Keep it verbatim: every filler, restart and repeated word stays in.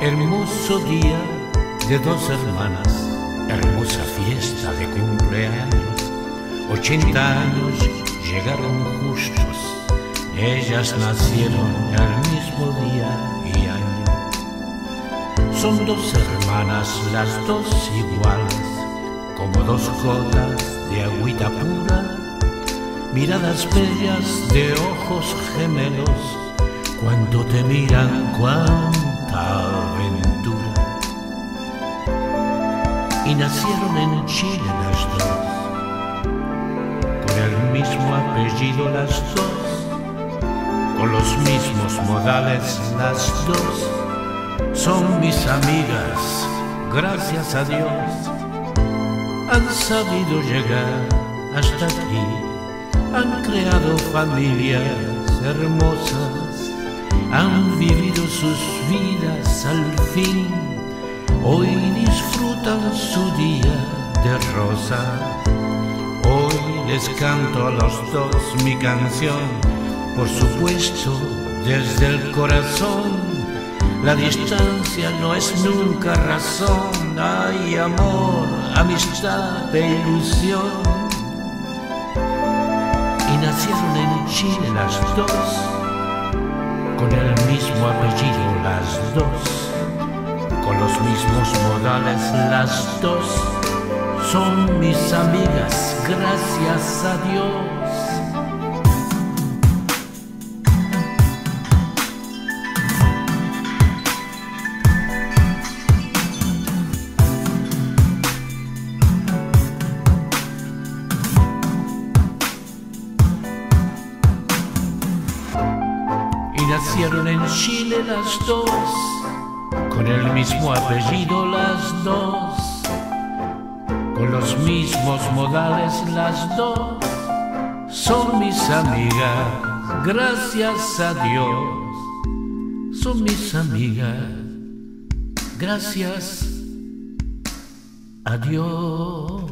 Hermoso día de dos hermanas, hermosa fiesta de cumpleaños. Ochenta años llegaron justos, ellas nacieron el mismo día y año. Son dos hermanas, las dos iguales, como dos gotas de agüita pura, miradas bellas de ojos gemelos, cuando te miran cuánta aventura. Y nacieron en Chile las dos, con el mismo apellido las dos, con los mismos modales las dos. Son mis amigas, gracias a Dios, han sabido llegar hasta aquí, han creado familias hermosas, han vivido sus vidas al fin. Hoy disfrutan su día de rosa. Hoy les canto a los dos mi canción, por supuesto desde el corazón. La distancia no es nunca razón. Hay amor, amistad e ilusión. Y nacieron en Chile las dos, con el mismo apellido las dos, con los mismos modales las dos. Son mis amigas, gracias a Dios. Y nacieron en Chile las dos, con el mismo apellido las dos, con los mismos modales las dos. Son mis amigas, gracias a Dios. Son mis amigas, gracias a Dios.